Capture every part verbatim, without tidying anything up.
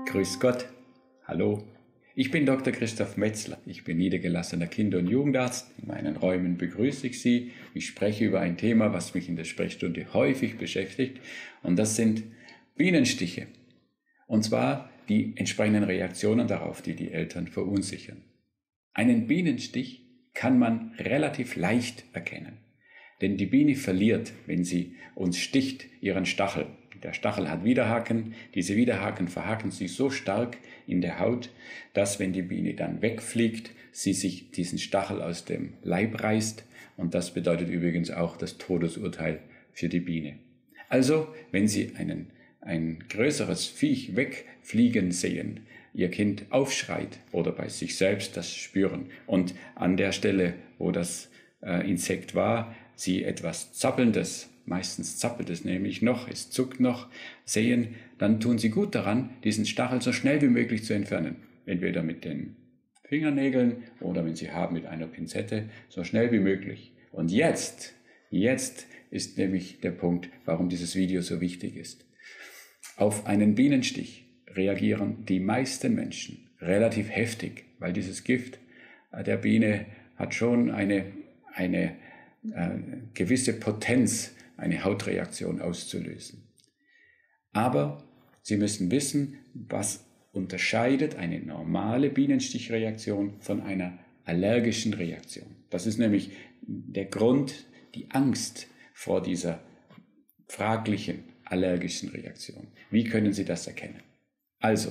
Grüß Gott, hallo, ich bin Doktor Christoph Metzler, ich bin niedergelassener Kinder- und Jugendarzt. In meinen Räumen begrüße ich Sie. Ich spreche über ein Thema, was mich in der Sprechstunde häufig beschäftigt, und das sind Bienenstiche. Und zwar die entsprechenden Reaktionen darauf, die die Eltern verunsichern. Einen Bienenstich kann man relativ leicht erkennen, denn die Biene verliert, wenn sie uns sticht, ihren Stachel. Der Stachel hat Widerhaken, diese Widerhaken verhaken sich so stark in der Haut, dass, wenn die Biene dann wegfliegt, sie sich diesen Stachel aus dem Leib reißt, und das bedeutet übrigens auch das Todesurteil für die Biene. Also, wenn Sie einen, ein größeres Viech wegfliegen sehen, Ihr Kind aufschreit oder bei sich selbst das spüren und an der Stelle, wo das äh, Insekt war, Sie etwas Zappelndes, meistens zappelt es nämlich noch, es zuckt noch, sehen, dann tun Sie gut daran, diesen Stachel so schnell wie möglich zu entfernen. Entweder mit den Fingernägeln oder, wenn Sie haben, mit einer Pinzette, so schnell wie möglich. Und jetzt, jetzt ist nämlich der Punkt, warum dieses Video so wichtig ist. Auf einen Bienenstich reagieren die meisten Menschen relativ heftig, weil dieses Gift der Biene hat schon eine, eine äh, gewisse Potenz, eine Hautreaktion auszulösen. Aber Sie müssen wissen, was unterscheidet eine normale Bienenstichreaktion von einer allergischen Reaktion. Das ist nämlich der Grund, die Angst vor dieser fraglichen allergischen Reaktion. Wie können Sie das erkennen? Also,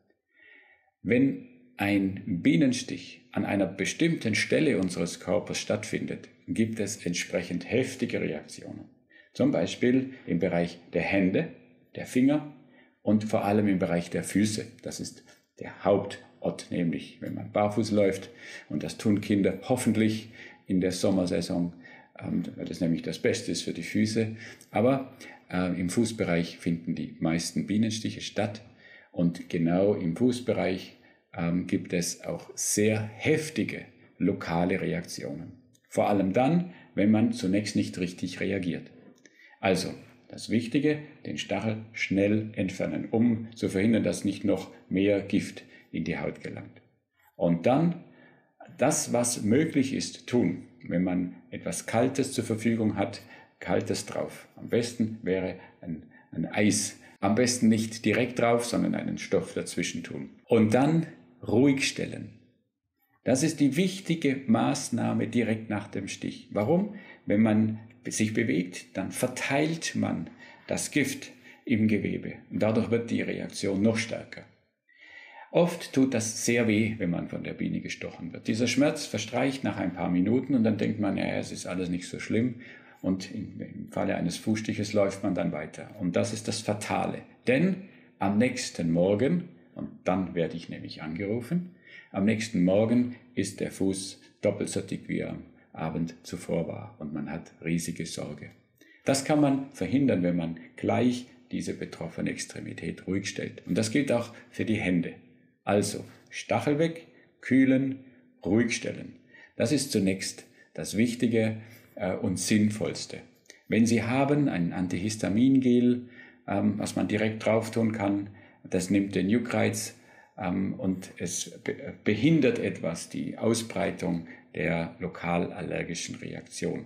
wenn ein Bienenstich an einer bestimmten Stelle unseres Körpers stattfindet, gibt es entsprechend heftige Reaktionen. Zum Beispiel im Bereich der Hände, der Finger und vor allem im Bereich der Füße. Das ist der Hauptort, nämlich wenn man barfuß läuft, und das tun Kinder hoffentlich in der Sommersaison, weil das nämlich das Beste ist für die Füße. Aber äh, im Fußbereich finden die meisten Bienenstiche statt, und genau im Fußbereich ähm, gibt es auch sehr heftige lokale Reaktionen. Vor allem dann, wenn man zunächst nicht richtig reagiert. Also, das Wichtige, den Stachel schnell entfernen, um zu verhindern, dass nicht noch mehr Gift in die Haut gelangt. Und dann das, was möglich ist, tun. Wenn man etwas Kaltes zur Verfügung hat, Kaltes drauf. Am besten wäre ein, ein Eis. Am besten nicht direkt drauf, sondern einen Stoff dazwischen tun. Und dann ruhig stellen. Das ist die wichtige Maßnahme direkt nach dem Stich. Warum? Wenn man sich bewegt, dann verteilt man das Gift im Gewebe. Und dadurch wird die Reaktion noch stärker. Oft tut das sehr weh, wenn man von der Biene gestochen wird. Dieser Schmerz verstreicht nach ein paar Minuten und dann denkt man, ja, es ist alles nicht so schlimm. Und im Falle eines Fußstiches läuft man dann weiter. Und das ist das Fatale. Denn am nächsten Morgen, und dann werde ich nämlich angerufen, am nächsten Morgen ist der Fuß doppelt so dick, wie er am Abend zuvor war. Und man hat riesige Sorge. Das kann man verhindern, wenn man gleich diese betroffene Extremität ruhig stellt. Und das gilt auch für die Hände. Also Stachel weg, kühlen, ruhig stellen. Das ist zunächst das Wichtige äh, und Sinnvollste. Wenn Sie haben ein Antihistamingel, ähm, was man direkt drauf tun kann, das nimmt den Juckreiz ähm, und es be- behindert etwas die Ausbreitung der lokal allergischen Reaktion.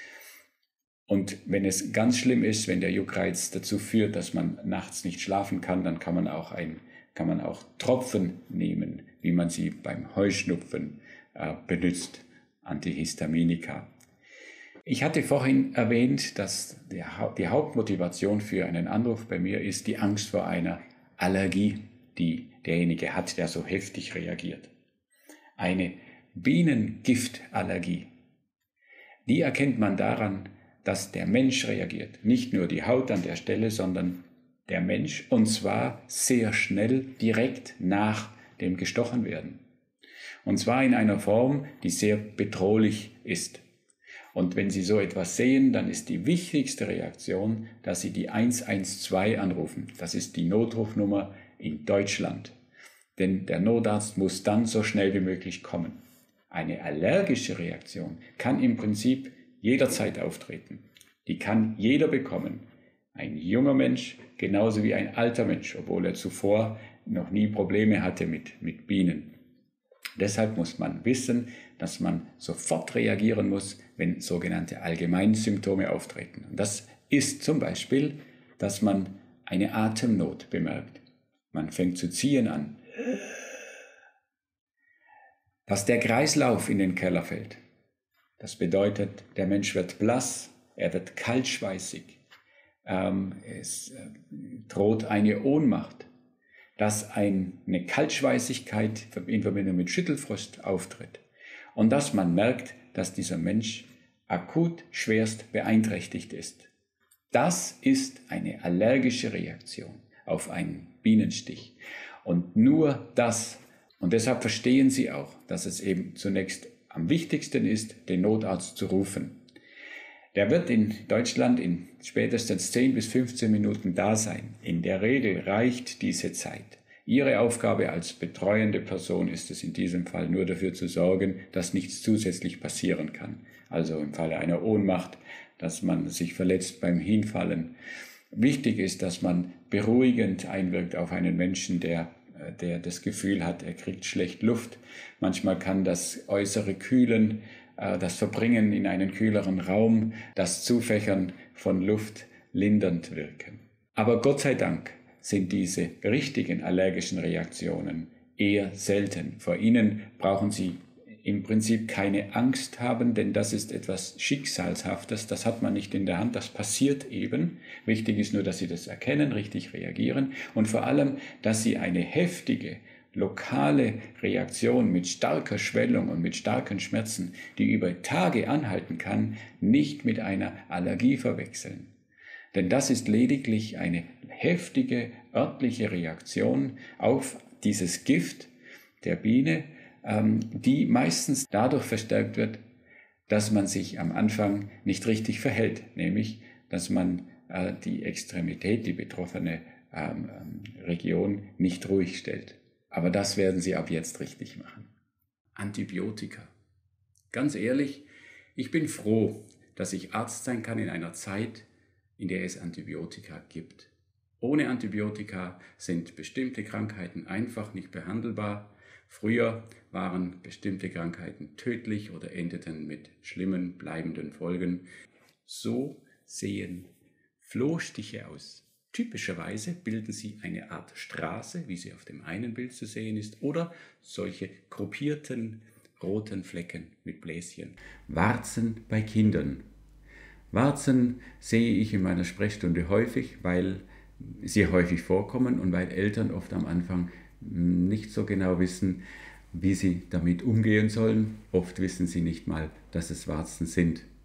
Und wenn es ganz schlimm ist, wenn der Juckreiz dazu führt, dass man nachts nicht schlafen kann, dann kann man auch, ein, kann man auch Tropfen nehmen, wie man sie beim Heuschnupfen äh, benutzt, Antihistaminika. Ich hatte vorhin erwähnt, dass der, die Hauptmotivation für einen Anruf bei mir ist die Angst vor einer Allergie, die derjenige hat, der so heftig reagiert. Eine Bienengiftallergie, die erkennt man daran, dass der Mensch reagiert. Nicht nur die Haut an der Stelle, sondern der Mensch, und zwar sehr schnell, direkt nach dem Gestochenwerden. Und zwar in einer Form, die sehr bedrohlich ist. Und wenn Sie so etwas sehen, dann ist die wichtigste Reaktion, dass Sie die eins eins zwei anrufen. Das ist die Notrufnummer in Deutschland. Denn der Notarzt muss dann so schnell wie möglich kommen. Eine allergische Reaktion kann im Prinzip jederzeit auftreten. Die kann jeder bekommen. Ein junger Mensch genauso wie ein alter Mensch, obwohl er zuvor noch nie Probleme hatte mit, mit Bienen. Deshalb muss man wissen, dass man sofort reagieren muss, wenn sogenannte Allgemeinsymptome auftreten. Und das ist zum Beispiel, dass man eine Atemnot bemerkt. Man fängt zu ziehen an. Dass der Kreislauf in den Keller fällt. Das bedeutet, der Mensch wird blass, er wird kaltschweißig, ähm, es äh, droht eine Ohnmacht. Dass eine Kaltschweißigkeit in Verbindung mit Schüttelfrost auftritt und dass man merkt, dass dieser Mensch akut schwerst beeinträchtigt ist. Das ist eine allergische Reaktion auf einen Bienenstich. Und nur das, und deshalb verstehen Sie auch, dass es eben zunächst am wichtigsten ist, den Notarzt zu rufen. Der wird in Deutschland in spätestens zehn bis fünfzehn Minuten da sein. In der Regel reicht diese Zeit. Ihre Aufgabe als betreuende Person ist es in diesem Fall nur dafür zu sorgen, dass nichts zusätzlich passieren kann. Also im Falle einer Ohnmacht, dass man sich verletzt beim Hinfallen. Wichtig ist, dass man beruhigend einwirkt auf einen Menschen, der der das Gefühl hat, er kriegt schlecht Luft. Manchmal kann das äußere Kühlen, das Verbringen in einen kühleren Raum, das Zufächern von Luft lindernd wirken. Aber Gott sei Dank sind diese richtigen allergischen Reaktionen eher selten. Vor ihnen brauchen Sie im Prinzip keine Angst haben, denn das ist etwas Schicksalshaftes, das hat man nicht in der Hand, das passiert eben. Wichtig ist nur, dass Sie das erkennen, richtig reagieren und vor allem, dass Sie eine heftige, lokale Reaktion mit starker Schwellung und mit starken Schmerzen, die über Tage anhalten kann, nicht mit einer Allergie verwechseln. Denn das ist lediglich eine heftige örtliche Reaktion auf dieses Gift der Biene, die meistens dadurch verstärkt wird, dass man sich am Anfang nicht richtig verhält, nämlich dass man die Extremität, die betroffene Region nicht ruhig stellt. Aber das werden Sie ab jetzt richtig machen. Antibiotika. Ganz ehrlich, ich bin froh, dass ich Arzt sein kann in einer Zeit, in der es Antibiotika gibt. Ohne Antibiotika sind bestimmte Krankheiten einfach nicht behandelbar. Früher waren bestimmte Krankheiten tödlich oder endeten mit schlimmen, bleibenden Folgen. So sehen Flohstiche aus. Typischerweise bilden sie eine Art Straße, wie sie auf dem einen Bild zu sehen ist, oder solche gruppierten roten Flecken mit Bläschen. Warzen bei Kindern. Warzen sehe ich in meiner Sprechstunde häufig, weil sie häufig vorkommen und weil Eltern oft am Anfang nicht so genau wissen, wie sie damit umgehen sollen. Oft wissen sie nicht mal, dass es Warzen sind.